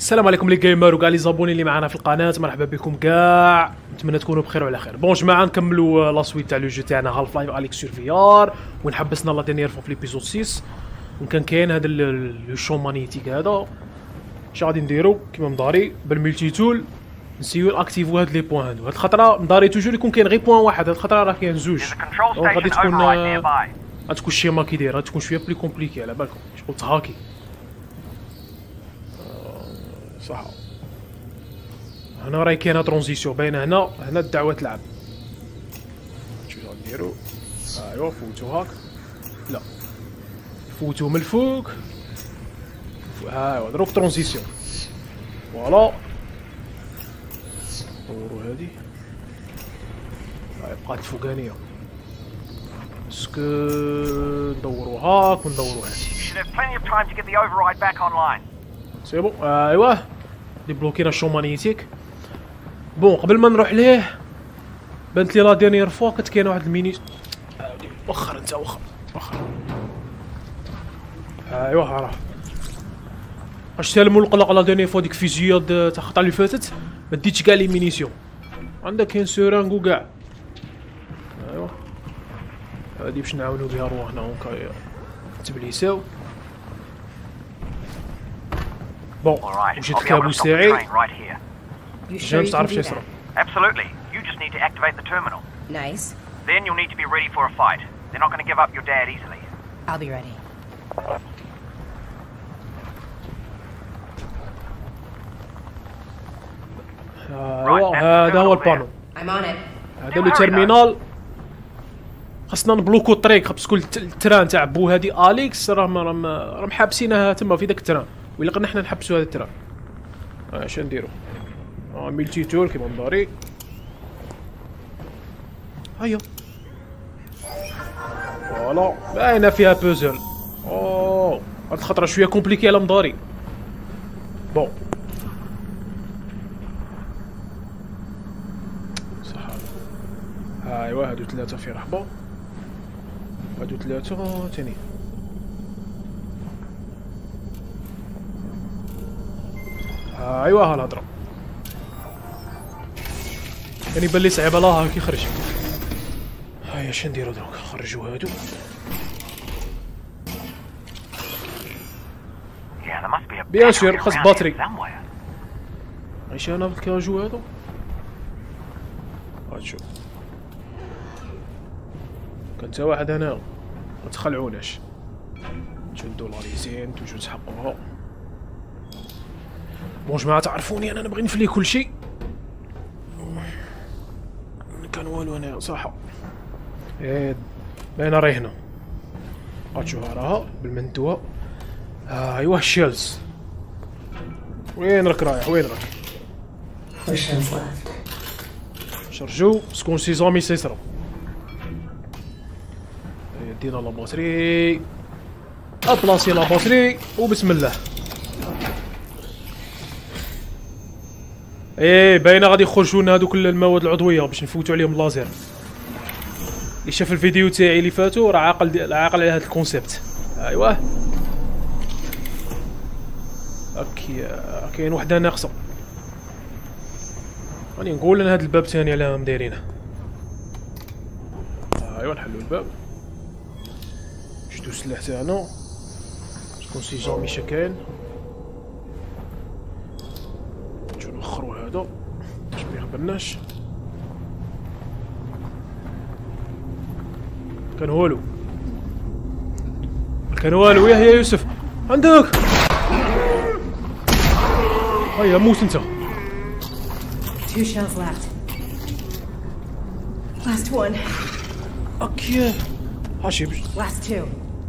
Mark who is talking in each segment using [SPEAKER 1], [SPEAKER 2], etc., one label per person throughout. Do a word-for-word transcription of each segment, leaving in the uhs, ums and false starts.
[SPEAKER 1] السلام عليكم لي جيمر وكاع لي زابوني اللي معنا في القناه، مرحبا بكم كاع، نتمنى تكونوا بخير وعلى خير. بون جماعه نكملوا لا سويت تاع لو جو تاعنا هالف لايف اليكس سيرفيار، وين حبسنا لا دينيير فوا في ليبيزود ستة، وكان كاين هذا لو شون مانيتيك هذا. اش غادي نديرو كيما مداري بالملتي تول، نسيو ناكتيفو هاد لي بوين هادو. هاد الخطره مداري توجور يكون كاين غير بوين واحد، هاد الخطره راه كاين زوج، دونك غادي تكون غتكون الشيما كي داير، غتكون شويه بلي كومبليكي على بالكم، شغل تهاكي صح. هنا راهي كاينه ترونزيسيون باينه، هنا هنا الدعوه تلعب. شنو غنديرو؟ ايوا فوتو هاك، لا فوتو من الفوق، ايوا دروك ترونزيسيون فوالا. دورو هادي هاي بقات فوقانيه، اسكو ندورو هاك وندورو هادي. سي بون ايوا ديبلوكينا الشون مانيتيك. بون قبل ما نروح ليه بانت لي لا ديرنيير فوا كانت كاينه واحد الميني. وخر انت وخر وخر ايوا ها راه اش سالمو القلق لا ديرنيير فوا ديك فيزياد تاع الخطره اللي فاتت، ما ديتش كاع لي مينيسيون، عندك كاين سورانغ وكاع. ايوا هادي باش نعاونو بها رواحنا هكا تبليساو. بون مشيت الكابوس تاعي جا مش تعرف شي يصرا.
[SPEAKER 2] Absolutely. You just need to activate the terminal.
[SPEAKER 3] Nice.
[SPEAKER 2] Then you'll need to be ready for a fight. They're not going to give up your dad easily.
[SPEAKER 3] I'll be ready.
[SPEAKER 1] ايوا هذا هو البانو،
[SPEAKER 3] I'm on it.
[SPEAKER 1] هذا لو تيرمينال. خاصنا نبلوكو الطريق باسكو التران تاع بو هادي اليكس راه راه محابسينها تما في داك التران، وإلا قلنا حنا نحبسو هذا التران. اش نديرو؟ اه ميلتي تول كيما مداري. هيا فوالا باينه فيها بوزل. اوه هاد الخطره شويه كومبليكي على مداري. بون صح. ايوا هادو ثلاثه في رحبه، هادو ثلاثه تاني. ايوا ها الهضره يعني يبان لي صعيب الله هاك يخرج. هيا اش نديرو دروك؟ نخرجو هادو. بيان سور خاص باتري. عايش انا بالكاجو هادو. غتشوف كان تا واحد هنا ما تخلعوناش، نجيو دولاريزين توجو تحقوها. بون جماعه تعرفوني انا نبغي نفلي كلشي، كان والو انا صح. ايه باينه راهي هنا، غتشوفها راها بالمندوه. ها ايوا الشيلز وين راك رايح؟ وين راك؟ شرجو سكون سي زامي سيسرا. دينا لا باتري، ابلاصي لا باتري وبسم الله. ايه باينه غادي يخرجوا لنا هذوك المواد العضويه باش نفوتوا عليهم اللازر. اللي شاف الفيديو تاعي اللي فاتوا راه عاقل عاقل على هذا الكونسيبت. ايوا هاكي كاين وحده ناقصه، راني نقول لنا هذا الباب ثاني علاه مدايرينه. ايوا نحلوا الباب، شدو السلاح تاعنا شكون سي جامي شكاين. نجيو نوخرو هذا باش ما يخبرناش. كان والو كان والو. يا يا يوسف عندك، هيا موت انت.
[SPEAKER 3] Two shells left. Last one.
[SPEAKER 1] اوكي هاشي بش.
[SPEAKER 3] Last two.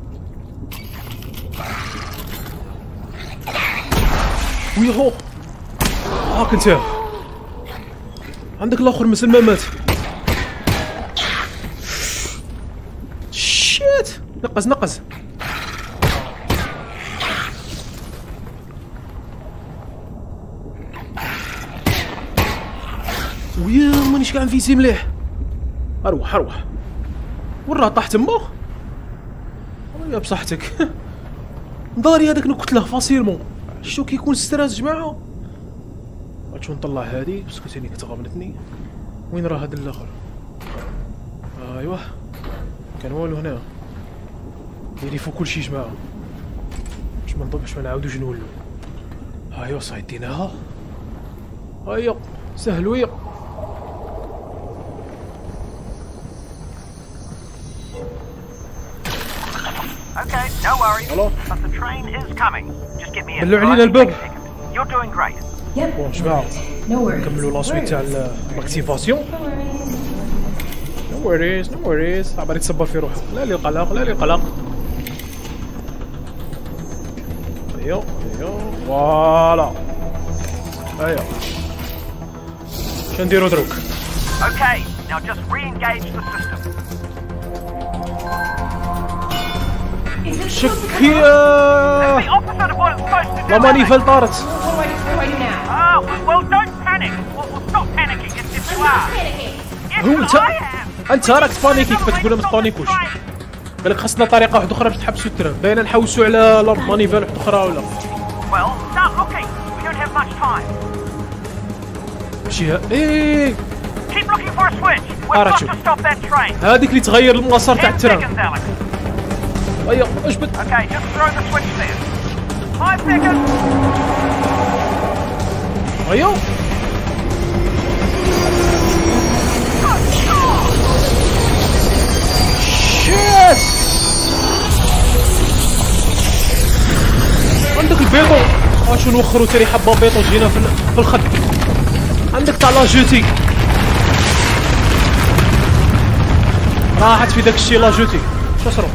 [SPEAKER 1] ويهو هاك انت عندك الاخر مثل ما مات. شيت نقز نقز. ويا مانيش كاع نفيسي مليح. اروح اروح وين راه طاح تما؟ بصحتك. نضاري هذاك نقتله فاسيلمون. شتو كيكون ستراس جماعه غنمشيو نطلع هادي باسكو ثاني كنت غابنتني. وين راه هاد الاخر؟ ايوا كان والو هنا ديري فوق كلشي جماعه باش ما نضربش ما نعاودوش نولو. ايوا صايديناها. ايوا سهلويه.
[SPEAKER 2] Okay, no worries.
[SPEAKER 1] Hello?
[SPEAKER 2] But the train is coming. Just get me in.
[SPEAKER 1] بلعوا علينا الباب.
[SPEAKER 2] You're doing great.
[SPEAKER 3] Yep.
[SPEAKER 1] بون جماعه
[SPEAKER 3] No worries.
[SPEAKER 1] نكملوا لاسويت تاع الاكتيفاسيون. نو وريز نو وريز. عبالي تصبر في روحك. لا لي قلق لا لي قلق. ايوا ايوا فوالا. ايوا شنديرو دروك؟
[SPEAKER 2] Okay, now just re-engage the system.
[SPEAKER 1] شكية
[SPEAKER 2] The opposite of what it's supposed to do.
[SPEAKER 1] لا مانيفال طارت.
[SPEAKER 3] What do I do? What do I do now?
[SPEAKER 2] Oh, well, don't panic. Well, well, stop panicking if, if you
[SPEAKER 3] I'm not
[SPEAKER 2] are.
[SPEAKER 3] panicking.
[SPEAKER 2] Yes,
[SPEAKER 1] هو انت
[SPEAKER 2] I am.
[SPEAKER 1] انت راك تبانيكي كيف تقول ما تبانيكوش. قالك خاصنا طريقه واحده اخرى باش تحبسوا التران. باينه نحوسوا على مانيفال واحده اخرى ولا
[SPEAKER 2] Well, start looking. We don't have much time.
[SPEAKER 1] ماشي ها- ايه
[SPEAKER 2] Keep looking for a switch. We've got
[SPEAKER 1] Arachoo.
[SPEAKER 2] to stop that train.
[SPEAKER 1] هذيك اللي تغير المسار تاع
[SPEAKER 2] Ten
[SPEAKER 1] التران.
[SPEAKER 2] seconds, Alex.
[SPEAKER 1] ايوا اجبد.
[SPEAKER 2] Okay, just throw the switch there. Five seconds.
[SPEAKER 1] ايوا شيت عندك البيضو. اشو نوخرو تاني حبه بيضو جينا في ال- في الخد. عندك تاع لاجوتي راحت في داك الشيء لاجوتي. شو صرو؟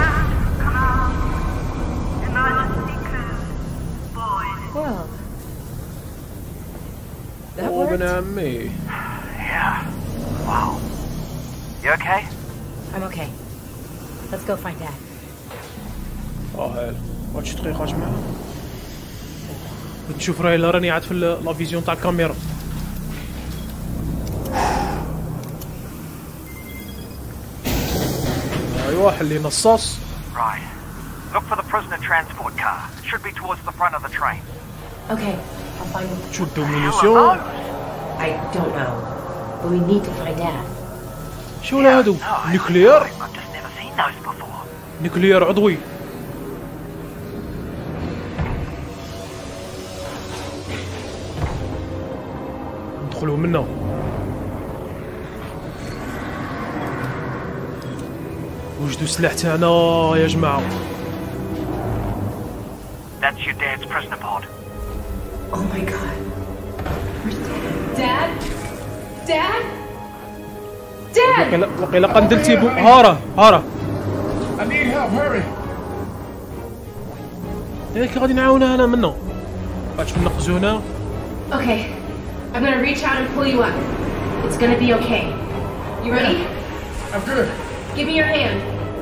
[SPEAKER 3] Well, that
[SPEAKER 1] او بن
[SPEAKER 3] worked.
[SPEAKER 1] عمي.
[SPEAKER 2] Yeah. Wow. You okay?
[SPEAKER 3] I'm okay. Let's go find Dad.
[SPEAKER 1] اه هلا واحد شي دقيقة جماعة. نشوف راهي لا راني عاد في ال- لا فيزيون تاع الكاميرا. ايوا حلي نصاص.
[SPEAKER 2] Right. Look for the prisoner transport car. It should be towards the front of the train.
[SPEAKER 3] Okay, I'll find him.
[SPEAKER 1] شدوا
[SPEAKER 2] Hell are
[SPEAKER 1] مونيسيون.
[SPEAKER 2] those?
[SPEAKER 3] I don't know, but we need to find Dad.
[SPEAKER 1] شو ولا هادو؟
[SPEAKER 2] No, I-
[SPEAKER 1] نيكليير؟
[SPEAKER 2] I've just never seen those before.
[SPEAKER 1] نيكليير عضوي. ندخلوا منه. وجدوا السلاح تاعنا يا جماعة.
[SPEAKER 2] That's your dad's prisoner pod.
[SPEAKER 3] Oh my God. Dad? Dad? Dad?
[SPEAKER 1] وقيلا وقيلا قندلتي بو هارا هارا.
[SPEAKER 4] I need help, hurry!
[SPEAKER 1] ياك غادي نعاونها انا منه. باش نقزو هنا.
[SPEAKER 3] Okay, I'm gonna reach out and pull you up. It's gonna be okay. You ready?
[SPEAKER 4] I'm good.
[SPEAKER 3] Give me your hand.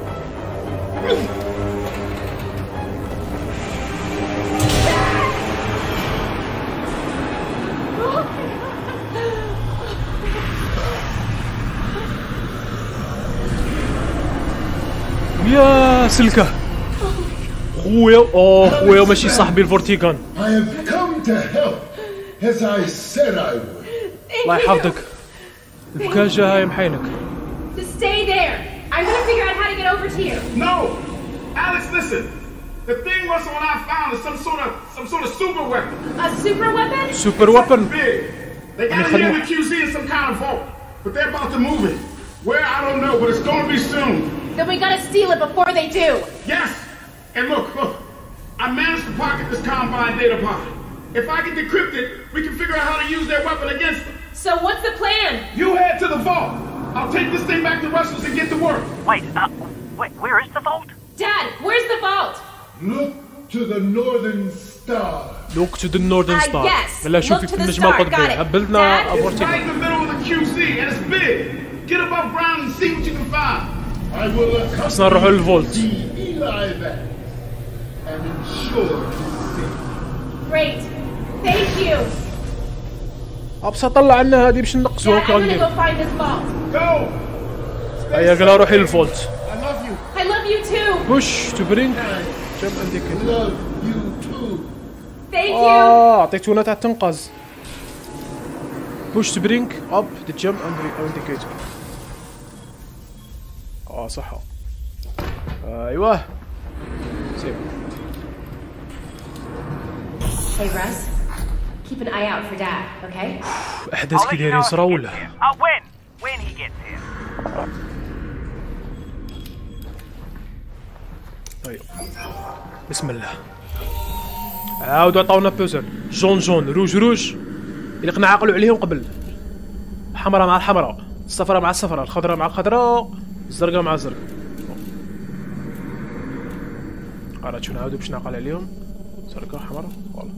[SPEAKER 1] يا سلكه. خويا اوه خويا ماشي صاحبي الفورتيغان.
[SPEAKER 4] I have come to help, as I said I would.
[SPEAKER 1] الله يحفظك. البكاجة هاي محينك.
[SPEAKER 3] Just stay there. I'm gonna figure out how to get over to you.
[SPEAKER 4] No! Alex, listen! The thing was what I found is some sort of some sort of super weapon.
[SPEAKER 3] A super weapon?
[SPEAKER 1] سوبر ويبن.
[SPEAKER 4] Big. They got it
[SPEAKER 1] خلينا-
[SPEAKER 4] here in the Q Z in some kind of vault. But they're about to move it. Where I don't know, but it's gonna be soon.
[SPEAKER 3] Then we gotta steal it before they do.
[SPEAKER 4] Yes! And look, look. I managed to pocket this Combine data pod. If I can decrypt it, we can figure out how to use their weapon against them.
[SPEAKER 3] So what's the plan?
[SPEAKER 4] You head to the vault. I'll take this thing back to Russell's and get to work.
[SPEAKER 2] Wait, uh, wait, where is the vault?
[SPEAKER 3] Dad, where's the vault?
[SPEAKER 4] Look to the northern star.
[SPEAKER 1] لوك تو ذا نوردن
[SPEAKER 3] I
[SPEAKER 1] ستار.
[SPEAKER 3] guess.
[SPEAKER 1] لا
[SPEAKER 3] Look
[SPEAKER 1] شوفي
[SPEAKER 3] to
[SPEAKER 1] في
[SPEAKER 3] the
[SPEAKER 1] النجمة
[SPEAKER 3] star.
[SPEAKER 1] القطبية.
[SPEAKER 3] Got it.
[SPEAKER 1] هبلنا
[SPEAKER 3] Dad?
[SPEAKER 4] It's right
[SPEAKER 1] فورتيغان.
[SPEAKER 4] in the middle of the Q Z, and it's big. Get above ground and see what you can find. I will
[SPEAKER 1] خصنا نروحوا للفولت.
[SPEAKER 4] Eli back and ensure
[SPEAKER 3] Great. Thank you.
[SPEAKER 1] ابسا طلع عنا هذه باش نقزوها
[SPEAKER 3] Dad,
[SPEAKER 1] كي
[SPEAKER 3] I'm gonna
[SPEAKER 1] غندير.
[SPEAKER 3] go find this vault.
[SPEAKER 4] Go.
[SPEAKER 1] هيا قال روحي للفولت.
[SPEAKER 4] I love you.
[SPEAKER 3] I love you too.
[SPEAKER 1] بوش تو برينج. جاب عندك.
[SPEAKER 4] Love you too.
[SPEAKER 3] Thank you.
[SPEAKER 1] اه عطيتونا تاع التنقاز. بوش برينك اب ذا جمب انديكيتور. اه صح. ايوه سيب.
[SPEAKER 3] Hey Russ, keep an eye out for Dad, okay?
[SPEAKER 1] احداث كي دايرين يصراو ولا؟
[SPEAKER 2] Oh, when? When he gets here.
[SPEAKER 1] طيب بسم الله. عاودوا عطاونا بوزل. جون جون روج روج اللي قنا عقلوا عليهم قبل. الحمراء مع الحمراء، الصفراء مع الصفراء، الخضراء مع الخضراء، الزرقاء مع الزرقاء. قرات شنو نعاودو باش نعقل عليهم. زرقاء حمراء فوالا.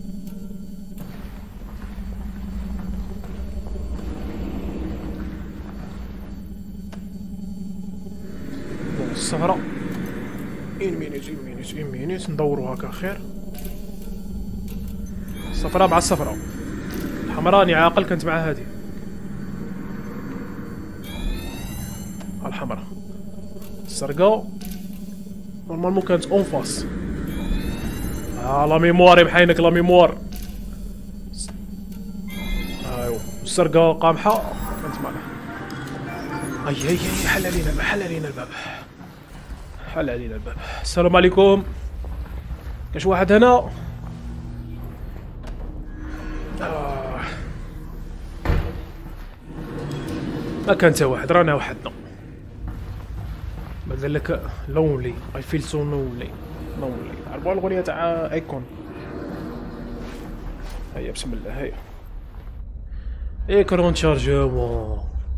[SPEAKER 1] الصفراء إن مينيت إن مينيت إن مينيت ندورو هكا خير. الصفراء مع الصفراء، الحمراء راني عاقل كانت مع هادي. الحمراء الزرقاء نورمالمون كانت اون فاس. اه لا ميموار بحينك لا ميموار. ايوا الزرقاء قامحة كانت معنا. اي اي اي حل علينا الباب حل علينا الباب حل علينا الباب. السلام عليكم. كاش واحد هنا؟ آه. ما كان حتى واحد رانا وحدنا. بدل لك لونلي اي فيل سو لونلي لونلي. عرفوا الاغنيه تاع ايكون؟ هيا بسم الله. هيا ايكرون تشارجمون.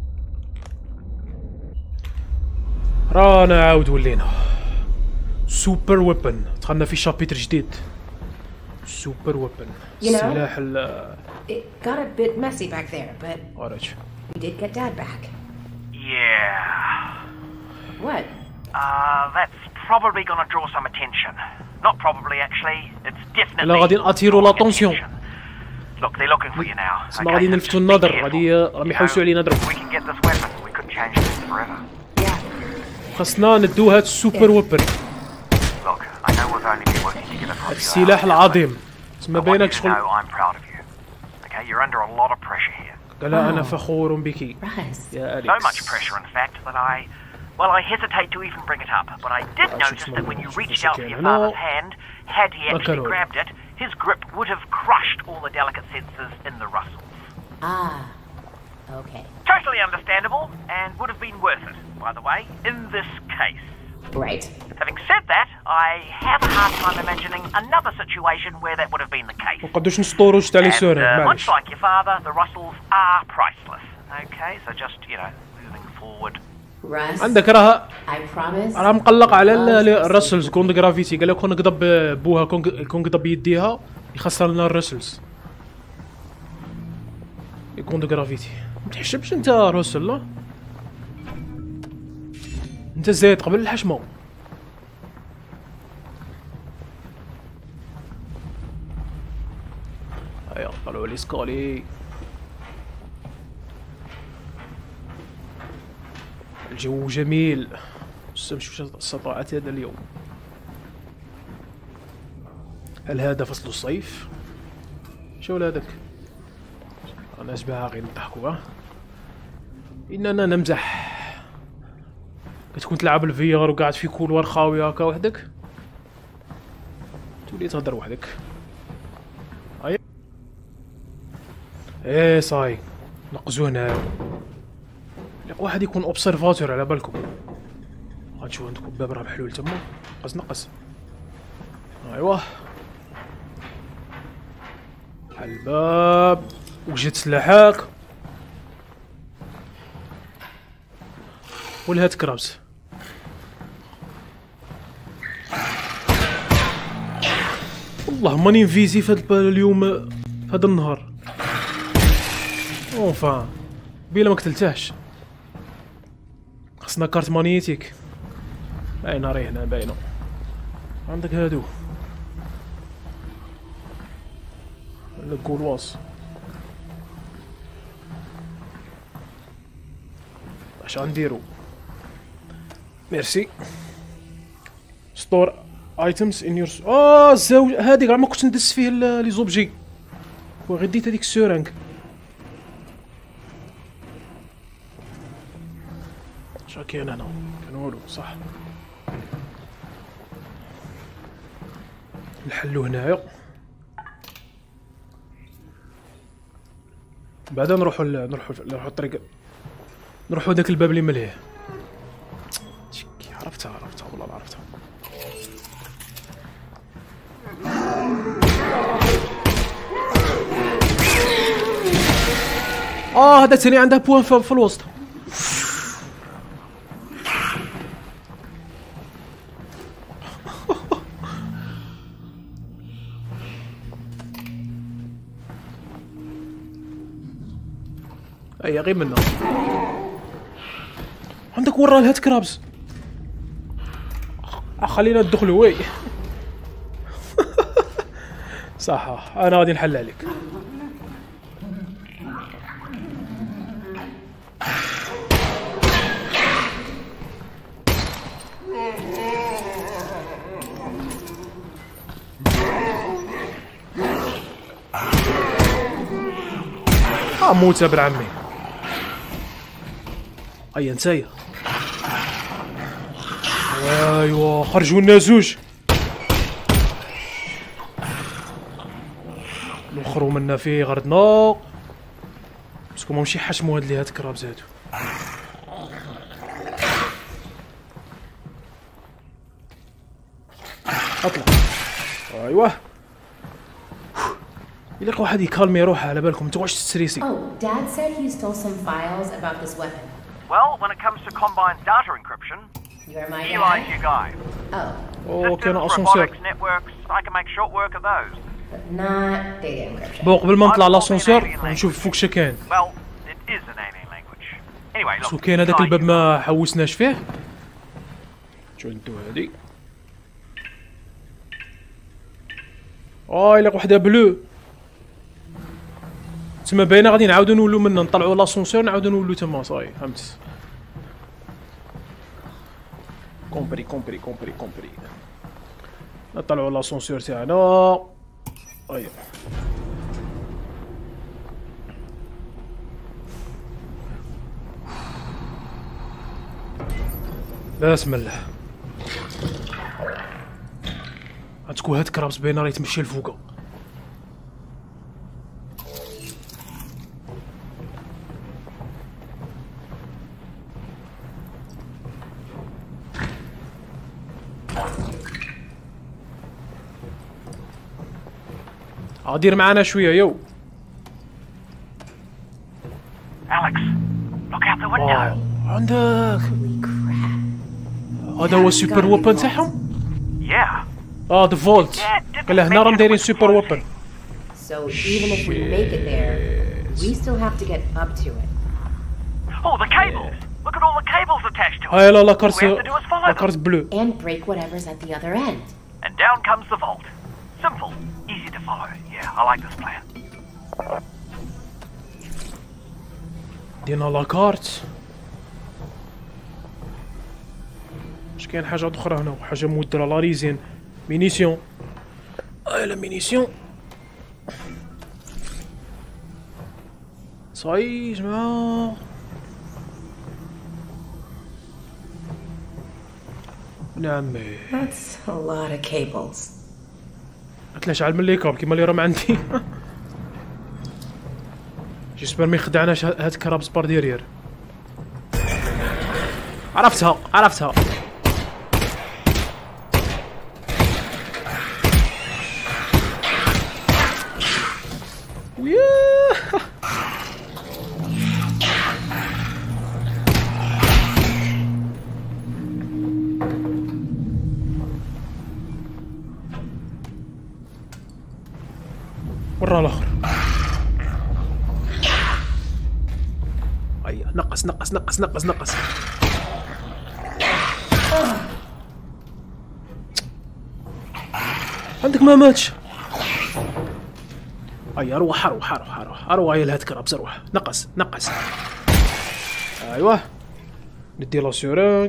[SPEAKER 1] رانا عاود ولينا سوبر ويبن. دخلنا في شابيتر جديد. سوبر ويبن السلاح ال
[SPEAKER 3] It got a bit messy back there, but
[SPEAKER 1] ورج.
[SPEAKER 3] we did get Dad back.
[SPEAKER 2] Yeah.
[SPEAKER 3] What?
[SPEAKER 2] Uh, that's probably gonna draw some attention. Not probably, actually. It's definitely.
[SPEAKER 1] لا غادي نأثيرو لاتونسيون.
[SPEAKER 2] Look, they're looking for you now.
[SPEAKER 1] تسمى غادي نلفتو النظر. غادي راهم يحوسوا علينا ضرب.
[SPEAKER 2] We can get this weapon. We could change this forever.
[SPEAKER 3] Yeah.
[SPEAKER 1] خاصنا ندو هاد السوبر ويبن.
[SPEAKER 2] Look, I know we've only been working together for a few
[SPEAKER 1] السلاح
[SPEAKER 2] hours,
[SPEAKER 1] العظيم. تسمى
[SPEAKER 2] but I want
[SPEAKER 1] باينك
[SPEAKER 2] you to
[SPEAKER 1] شغل.
[SPEAKER 2] know I'm proud of you. Okay, you're under a lot of pressure here.
[SPEAKER 1] قال انا فخور بك
[SPEAKER 3] Russ.
[SPEAKER 1] يا
[SPEAKER 2] So much
[SPEAKER 1] أليكس.
[SPEAKER 2] pressure, in fact, that I, well, I hesitate to even bring it up. But I did notice that when you reached out for your father's hand, had he actually grabbed it, his grip would have crushed all the delicate senses in the Russells.
[SPEAKER 3] Ah. Okay.
[SPEAKER 2] Totally understandable, and would have been worth it, by the way, in this case.
[SPEAKER 3] Right.
[SPEAKER 2] Having said that, I have a hard time imagining another situation where that would have been the case.
[SPEAKER 1] مقدوش نسطورو تاع لي
[SPEAKER 2] And,
[SPEAKER 1] سور
[SPEAKER 2] uh,
[SPEAKER 1] معليش.
[SPEAKER 2] much like your father, the Russells are priceless. Okay, so just, you know, moving forward.
[SPEAKER 3] Russ.
[SPEAKER 1] عندك راه
[SPEAKER 3] I promise.
[SPEAKER 1] راه مقلق على ال- الرسلز كونغ جرافيتي. قال لك كون نقضب بوها كون كون نقضب يديها يخسر لنا الرسلز. كونغ جرافيتي ما تحشمش انت رسل. لا انت زايد قبل الحشمه. هيا طلعوا لي سكالي. الجو جميل. الشمس استطاعت هذا اليوم. هل هذا فصل الصيف؟ شو هذاك؟ انا اشبه غير نضحكوا. ها اننا نمزح. كتكون تلعب الفي ار وقاعد في كولوار خاوي هكا وحدك تولي تهضر وحدك. هاي ايه صاي نقزو هنا. واحد يكون اوبسيرفاتور على بالكم. غنشوف عندكم باب راه محلول تما. نقص نقص. ايوا الباب وجد سلاحك والهات كرابس. والله ماني انفيزي في هاد اليوم في هذا النهار. اونفا بيلا ما قتلتهش. خصنا كارت مانيتيك. باينه راه هنا باينه. عندك هادو الكولواس. اش غنديرو؟ ميرسي. ستور ايتمز ان يور. اه الزوج هادي كاع ما كنت ندس فيه لي زوبجي. وغير ديت هذيك السورانك. شا كاين هنا؟ كان والو صح. نحلو هنايا بعدا نروحو ل... نروحو نروحو الطريق نروحو داك الباب اللي مليه. عرفتها عرفتها والله عرفتها. اه هذا ثاني عنده بوان في, في الوسط. اي غير منه عندك ورا الهات كرابس. خلينا ندخلوا وي. صح انا غادي نحل عليك. اه موت ابن عمي. اي نتايا ايوا خرجوا لنا زوج نخرو منا فيه غردنا باسكو ماشي حشمو هاد اللي هاد الكرابز هادو. اطلع ايوا إلا واحد يكالمي روحه على بالكم نتوما واش تستريسي.
[SPEAKER 3] Oh, Dad said he stole some files about this weapon.
[SPEAKER 2] Well, when it comes to Combine data encryption,
[SPEAKER 3] You're my
[SPEAKER 2] Eli's
[SPEAKER 3] guy.
[SPEAKER 2] your guy.
[SPEAKER 3] Oh,
[SPEAKER 1] او كاين
[SPEAKER 2] Systems,
[SPEAKER 1] اسانسير.
[SPEAKER 2] robotics, networks, I can make short work of those.
[SPEAKER 3] but not data encryption.
[SPEAKER 1] بون قبل ما نطلع لاسانسير نشوف فوق شا كاين.
[SPEAKER 2] Well, it is an alien language. Anyway,
[SPEAKER 1] سو
[SPEAKER 2] look.
[SPEAKER 1] كاين هذاك
[SPEAKER 2] Eli,
[SPEAKER 1] الباب ما حوسناش فيه. شو ندو هادي. اه الا وحده بلو تما باينه غادي نعاودو نولو منا نطلعو لاسونسور نعاودو نولو تما صاي فهمت. كومبري كومبري كومبري كومبري نطلعو لاسونسور تاعنا. ايوا بسم الله. غتكون هاد كرابس باينه راه يتمشى لفوقا. دير معانا شويه يو.
[SPEAKER 2] Alex, look out the window.
[SPEAKER 1] آه. عندك هذا هو السوبر ويبن تاعهم.
[SPEAKER 2] Yeah.
[SPEAKER 1] اه ذا فولت قال هنا راهم دايرين سوبر ويبن.
[SPEAKER 3] So even if we make it there, we still have to get up to it.
[SPEAKER 2] Oh, the cables. Look at all the cables attached to it.
[SPEAKER 1] هاي لا لا
[SPEAKER 2] All
[SPEAKER 1] كارت
[SPEAKER 2] we have to do is follow
[SPEAKER 1] لا
[SPEAKER 2] them.
[SPEAKER 1] كارت بلو.
[SPEAKER 3] And break whatever's at the other end.
[SPEAKER 2] And down comes the vault. Simple, easy to follow. Yeah, I like this plan.
[SPEAKER 1] دينا لا كارت. اش كاين حاجه اخرى هنا حاجه مودره لا ريزين مينيسيون. هاي لا مينيسيون. صاي جماعه نعمي.
[SPEAKER 3] That's a lot of cables.
[SPEAKER 1] عطلاش على المليكاب كيما اللي راهم عندي. جيسبر ما يخدعناش هاد الكرابس بار ديرير. عرفتها عرفتها. وياه ورا الاخر. اي نقص نقص نقص نقص نقص. عندك ما ماتش. اي اروح اروح اروح اروح اروح يا لهاد كرابس اروح نقص نقص. ايوه ندي لاسيورينغ.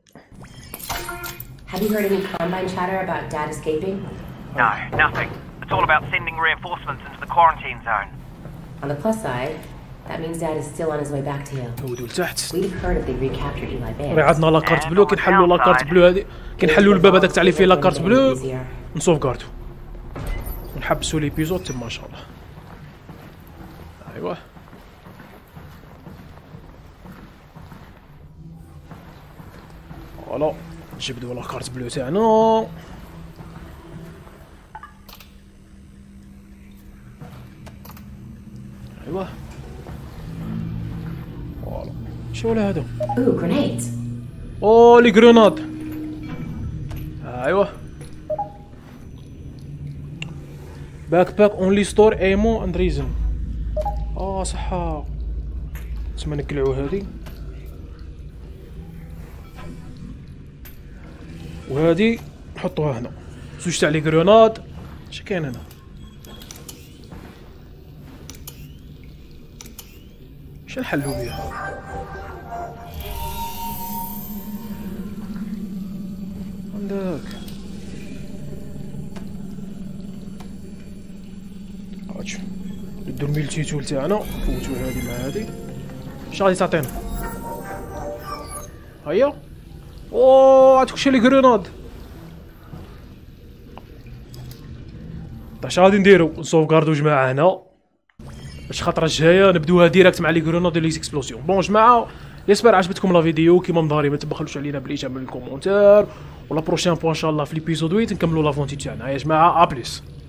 [SPEAKER 3] Have you heard any Combine chatter about Dad escaping?
[SPEAKER 2] No, nothing. It's all about sending reinforcements into the quarantine zone.
[SPEAKER 3] On the plus side, That means Dad is still on his way back to you.
[SPEAKER 1] نودو لتحت.
[SPEAKER 3] We've heard if they recaptured Eli Bay.
[SPEAKER 1] راه عندنا لاكارت بلو، كنحلوا لاكارت بلو هذه، كنحلوا الباب هذاك تاع اللي فيه لاكارت بلو، نسوفكاردو ونحبسوا ليبيزود تما ان شاء الله. ايوا فوالا نجبدوا لاكارت بلو تاعنا. ايوا فوالا شو ولا هذا؟
[SPEAKER 3] Ooh, grenades.
[SPEAKER 1] او لي غروناد. ايوا باك باك اونلي ستور ايمو اند ريزن. اه صحا تما نقلعوا هذه وهذه نحطوها هنا. زوج تاع لي غروناد. اش كاين هنا؟ اش نحلو بها؟ عندك هاتشو ندو الميلتي تول تاعنا، نفوتو هادي مع هادي. اش غادي تعطينا؟ هيا اوه عندك شي لي غروناد. اش غادي نديرو؟ نسوفكاردو جماعه هنا باش الخطره الجايه نبدوها ديريكت مع لي غروناد لي زيكسبلوزيون. بون جماعه جيسبر عجبتكم لا فيديو كيما مظهري، ما تبخلوش علينا بالاعجاب والكومونتير، ولا بروشين بوان ان شاء الله في ليبيزود ثمانية نكملوا لافونتي تاعنا. يا جماعه ا بليس.